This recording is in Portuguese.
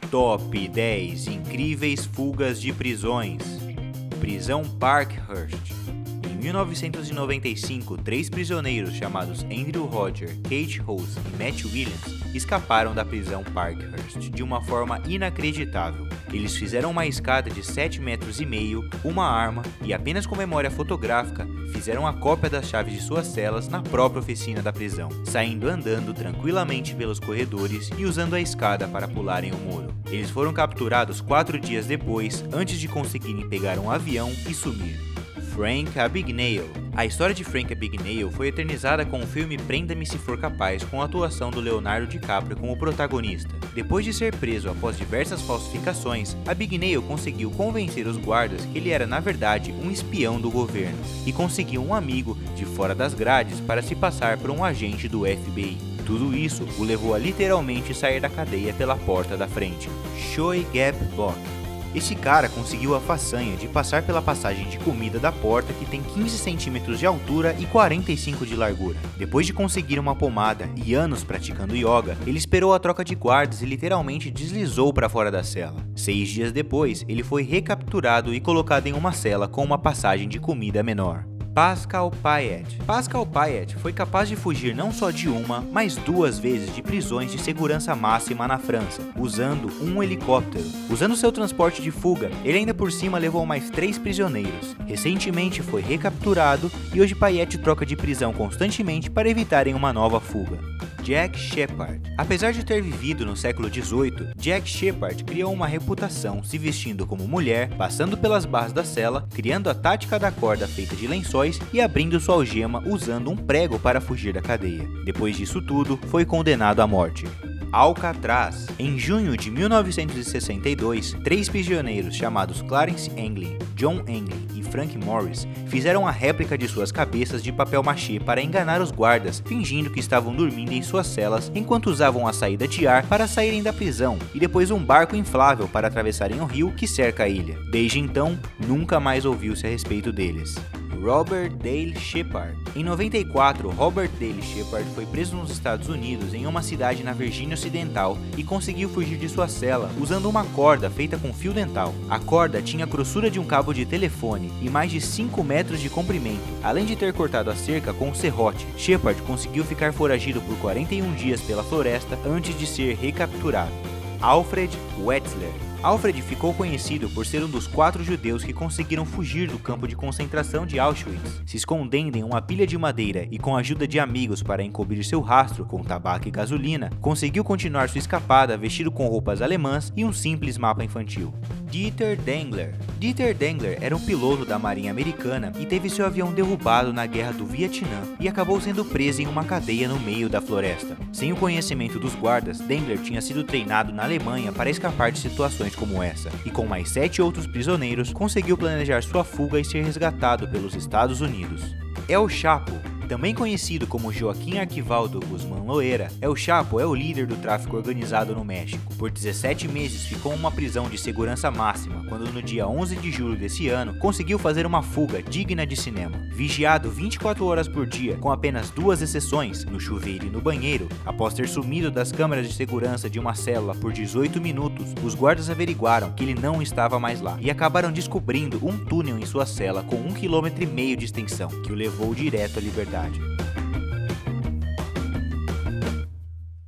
Top 10 incríveis fugas de prisões. Prisão Parkhurst. Em 1995, 3 prisioneiros chamados Andrew Roger, Kate Rose e Matt Williams escaparam da prisão Parkhurst de uma forma inacreditável. Eles fizeram uma escada de 7,5 metros, uma arma e, apenas com memória fotográfica, fizeram a cópia das chaves de suas celas na própria oficina da prisão, saindo andando tranquilamente pelos corredores e usando a escada para pularem o muro. Eles foram capturados 4 dias depois, antes de conseguirem pegar um avião e sumir. Frank Abagnale. A história de Frank Abagnale foi eternizada com o filme Prenda-me se for capaz, com a atuação do Leonardo DiCaprio como protagonista. Depois de ser preso após diversas falsificações, Abagnale conseguiu convencer os guardas que ele era na verdade um espião do governo e conseguiu um amigo de fora das grades para se passar por um agente do FBI. Tudo isso o levou a literalmente sair da cadeia pela porta da frente. Choi Gap-bok. Esse cara conseguiu a façanha de passar pela passagem de comida da porta, que tem 15 centímetros de altura e 45 de largura. Depois de conseguir uma pomada e anos praticando yoga, ele esperou a troca de guardas e literalmente deslizou para fora da cela. 6 dias depois, ele foi recapturado e colocado em uma cela com uma passagem de comida menor. Pascal Payet. Pascal Payet foi capaz de fugir não só de uma, mas 2 vezes de prisões de segurança máxima na França, usando um helicóptero. Usando seu transporte de fuga, ele ainda por cima levou mais 3 prisioneiros. Recentemente foi recapturado e hoje Payet troca de prisão constantemente para evitarem uma nova fuga. Jack Shepard. Apesar de ter vivido no século XVIII, Jack Shepard criou uma reputação se vestindo como mulher, passando pelas barras da cela, criando a tática da corda feita de lençóis e abrindo sua algema usando um prego para fugir da cadeia. Depois disso tudo, foi condenado à morte. Alcatraz. Em junho de 1962, 3 prisioneiros chamados Clarence Anglin, John Anglin e Frank Morris fizeram a réplica de suas cabeças de papel machê para enganar os guardas, fingindo que estavam dormindo em suas celas enquanto usavam a saída de ar para saírem da prisão e depois um barco inflável para atravessarem o rio que cerca a ilha. Desde então, nunca mais ouviu-se a respeito deles. Robert Dale Shepard. Em 94, Robert Dale Shepard foi preso nos Estados Unidos em uma cidade na Virgínia Ocidental e conseguiu fugir de sua cela usando uma corda feita com fio dental. A corda tinha a grossura de um cabo de telefone e mais de 5 metros de comprimento. Além de ter cortado a cerca com um serrote, Shepard conseguiu ficar foragido por 41 dias pela floresta antes de ser recapturado. Alfred Wetzler. Alfred ficou conhecido por ser um dos 4 judeus que conseguiram fugir do campo de concentração de Auschwitz. Se escondendo em uma pilha de madeira e com a ajuda de amigos para encobrir seu rastro com tabaco e gasolina, conseguiu continuar sua escapada vestido com roupas alemãs e um simples mapa infantil. Dieter Dengler. Dieter Dengler era um piloto da Marinha Americana e teve seu avião derrubado na Guerra do Vietnã e acabou sendo preso em uma cadeia no meio da floresta. Sem o conhecimento dos guardas, Dengler tinha sido treinado na Alemanha para escapar de situações como essa, e com mais 7 outros prisioneiros, conseguiu planejar sua fuga e ser resgatado pelos Estados Unidos. El Chapo. Também conhecido como Joaquim Arquivaldo Guzmán Loera, El Chapo é o líder do tráfico organizado no México. Por 17 meses ficou em uma prisão de segurança máxima, quando no dia 11 de julho desse ano, conseguiu fazer uma fuga digna de cinema. Vigiado 24 horas por dia, com apenas 2 exceções, no chuveiro e no banheiro, após ter sumido das câmeras de segurança de uma célula por 18 minutos, os guardas averiguaram que ele não estava mais lá, e acabaram descobrindo um túnel em sua cela com 1,5 km de extensão, que o levou direto à liberdade.